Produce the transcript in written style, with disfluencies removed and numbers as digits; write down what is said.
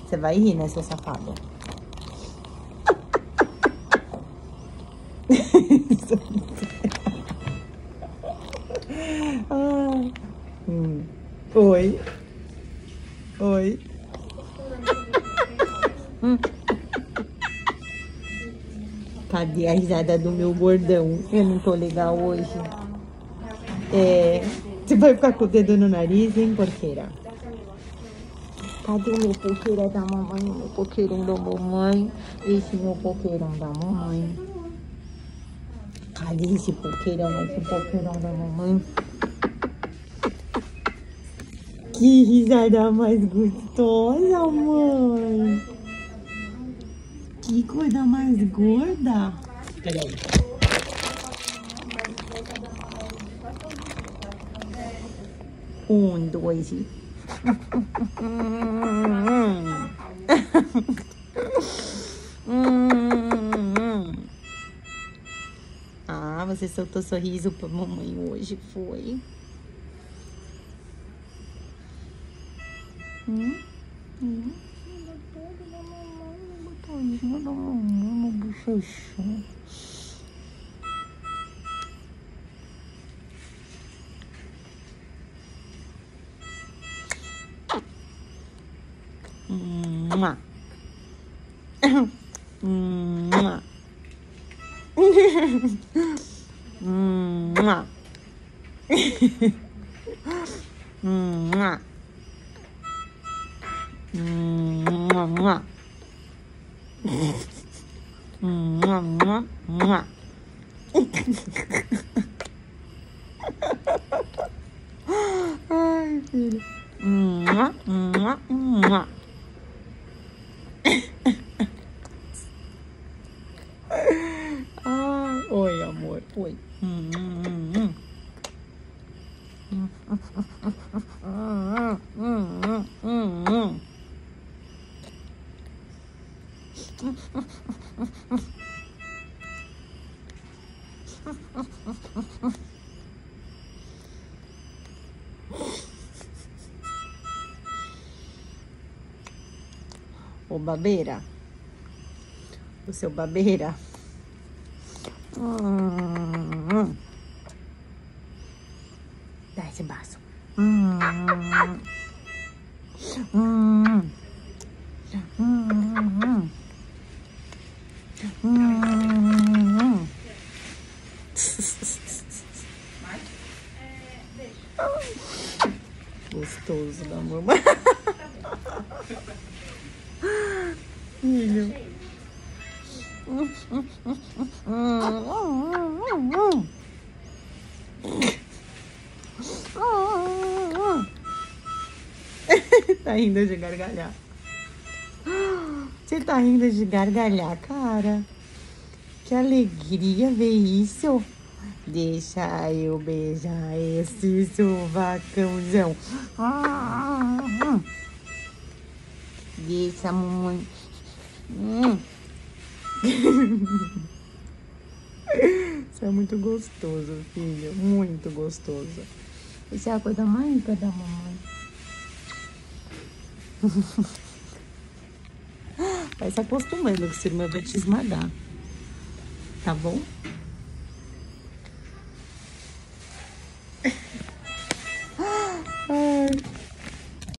Você vai rir, né, seu safado? Oi. Oi. Cadê a risada do meu gordão? Eu não tô legal hoje. Você vai ficar com o dedo no nariz, hein, porqueira? Cadê o meu porqueira da mamãe? O meu porqueirão da mamãe? Esse meu porqueirão da mamãe. Cadê esse porqueirão da mamãe? Que risada mais gostosa, mãe. Que coisa mais gorda. Peraí. Um, dois e... Ah, você soltou sorriso pra mamãe hoje, foi? No bochechão. Mua. Mua. Mua. Mua. Mua. Mua, mua, mua. Ai, filho. Mua, mua, mua. Ai, oi, amor. Oi. Ô, babeira. O seu babeira. Dá esse baço. Gostoso da mamãe. Filho. Tá rindo de gargalhar. Você tá rindo de gargalhar, cara. Que alegria ver isso. Deixa eu beijar esse sovacãozão. Deixa a mamãe. Isso é muito gostoso, filho. Muito gostoso. Isso é a coisa mais linda da mamãe. Vai se acostumando que o seu irmão vai te esmagar. Tá bom?